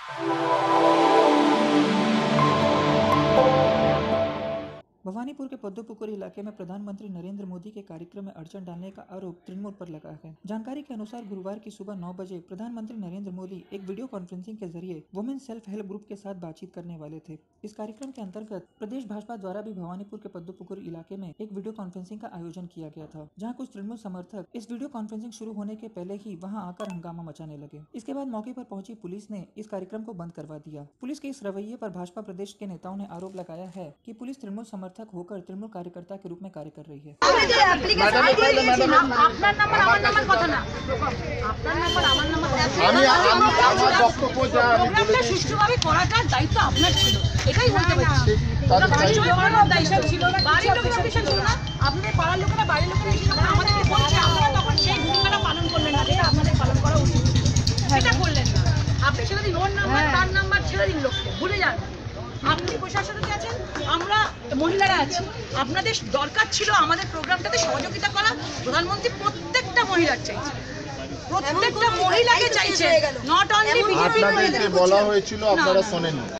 भवानीपुर के पद्मपुकुर इलाके में प्रधानमंत्री नरेंद्र मोदी के कार्यक्रम में अड़चन डालने का आरोप तृणमूल पर लगा है। जानकारी के अनुसार गुरुवार की सुबह 9 बजे प्रधानमंत्री नरेंद्र मोदी एक वीडियो कॉन्फ्रेंसिंग के जरिए वुमेन सेल्फ हेल्प ग्रुप के साथ बातचीत करने वाले थे। इस कार्यक्रम के अंतर्गत प्रदेश भाजपा द्वारा भी भवानीपुर के पद्मपुकुर इलाके में एक वीडियो कॉन्फ्रेंसिंग का आयोजन किया गया था, जहाँ कुछ तृणमूल समर्थक इस वीडियो कॉन्फ्रेंसिंग शुरू होने के पहले ही वहाँ आकर हंगामा मचाने लगे। इसके बाद मौके पर पहुंची पुलिस ने इस कार्यक्रम को बंद करवा दिया। पुलिस के इस रवैये पर भाजपा प्रदेश के नेताओं ने आरोप लगाया है कि पुलिस तृणमूल समर्थक होकर तृणमूल कार्यकर्ता के रूप में कार्य कर रही है। আপনি ছেড়ে দিন ওর নাম্বার তার নাম্বার ছেড়ে দিন, লোককে ভুলে যান। আপনি প্রশাসনে আছেন, আমরা মহিলারা আছি। আপনাদের দরকার ছিল আমাদের প্রোগ্রামটাতে সহযোগিতা করা। প্রধানমন্ত্রী প্রত্যেকটা মহিলার চাইছে, প্রত্যেকটা মহিলাকে চাইছে, নট অনলি বিজেপি। আপনাদেরকে বলা হয়েছিল, আপনারা শোনেননি।